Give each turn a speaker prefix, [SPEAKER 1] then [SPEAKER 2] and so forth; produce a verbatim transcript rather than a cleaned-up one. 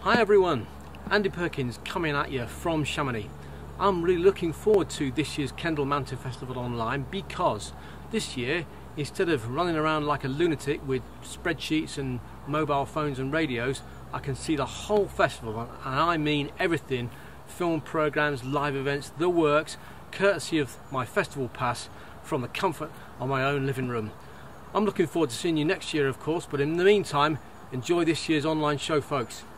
[SPEAKER 1] Hi everyone, Andy Perkins coming at you from Chamonix. I'm really looking forward to this year's Kendal Mountain Festival online because this year, instead of running around like a lunatic with spreadsheets and mobile phones and radios, I can see the whole festival, and I mean everything, film programs, live events, the works, courtesy of my festival pass from the comfort of my own living room. I'm looking forward to seeing you next year of course, but in the meantime, enjoy this year's online show folks.